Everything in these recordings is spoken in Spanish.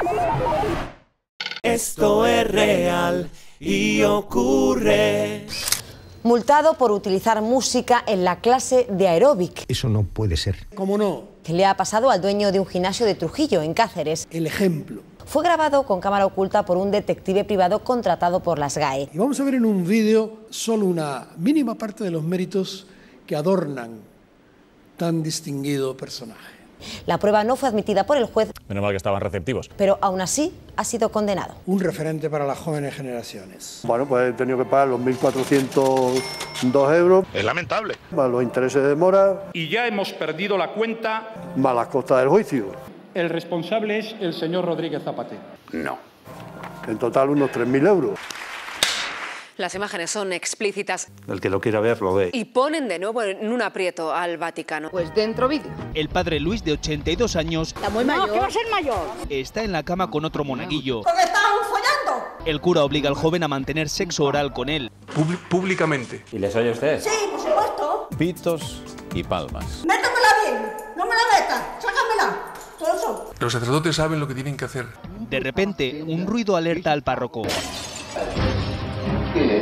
Esto es real y ocurre. Multado por utilizar música en la clase de aeróbic. Eso no puede ser. ¿Cómo no? ¿Qué le ha pasado al dueño de un gimnasio de Trujillo, en Cáceres? El ejemplo. Fue grabado con cámara oculta por un detective privado contratado por las GAE. Y vamos a ver en un vídeo solo una mínima parte de los méritos que adornan tan distinguido personaje. La prueba no fue admitida por el juez. Menos mal que estaban receptivos. Pero aún así ha sido condenado. Un referente para las jóvenes generaciones. Bueno, pues he tenido que pagar los 1.402 euros. Es lamentable. Más los intereses de mora. Y ya hemos perdido la cuenta. Más las costas del juicio. El responsable es el señor Rodríguez Zapatero. No. En total unos 3.000 euros. Las imágenes son explícitas. El que lo quiera ver, lo ve. Y ponen de nuevo en un aprieto al Vaticano. Pues dentro vídeo. El padre Luis, de 82 años... Está muy mayor. ¿Qué va a ser mayor? Está en la cama con otro monaguillo. Porque estábamos follando. El cura obliga al joven a mantener sexo oral con él. Públicamente. ¿Y les oye usted? Sí, por supuesto. Pitos y palmas. Métamela bien. No me la metas. Sácamela. Todo eso. Los sacerdotes saben lo que tienen que hacer. De repente, un ruido alerta al párroco. ¿Qué es?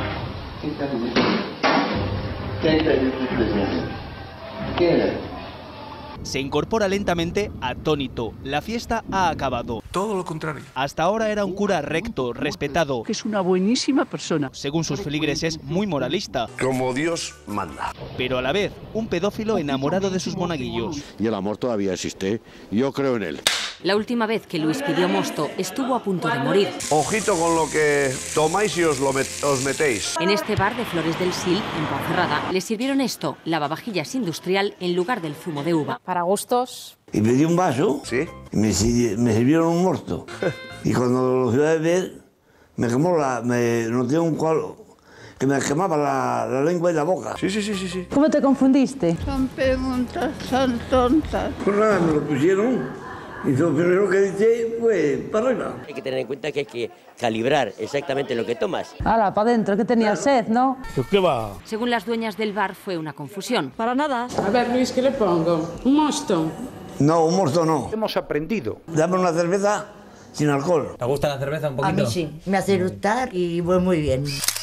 ¿Qué es? Se incorpora lentamente, atónito. La fiesta ha acabado. Todo lo contrario. Hasta ahora era un cura recto, respetado. Que es una buenísima persona. Según sus feligreses, muy moralista. Como Dios manda. Pero a la vez, un pedófilo enamorado de sus monaguillos. Y el amor todavía existe. Yo creo en él. La última vez que Luis pidió mosto estuvo a punto de morir. Ojito con lo que tomáis y os metéis. En este bar de Flores del Sil, en Ponferrada, le sirvieron esto, lavavajillas industrial, en lugar del zumo de uva. Para gustos. Y pedí un vaso. ¿Sí? Y me sirvieron un muerto. Y cuando lo fui a beber, me quemó me noté un cual que me quemaba la lengua y la boca. Sí. ¿Cómo te confundiste? Son preguntas, son tontas. Pues nada, me lo pusieron. Y lo primero que dije fue para arriba. Hay que tener en cuenta que hay que calibrar exactamente lo que tomas. Hala, para adentro, que tenía sed, ¿no? ¿Qué va? Según las dueñas del bar, fue una confusión. Para nada. A ver, Luis, ¿qué le pongo? ¿Un mosto? No, un mosto no. Hemos aprendido. Dame una cerveza sin alcohol. ¿Te gusta la cerveza un poquito? A mí sí. Me hace gustar y voy muy bien.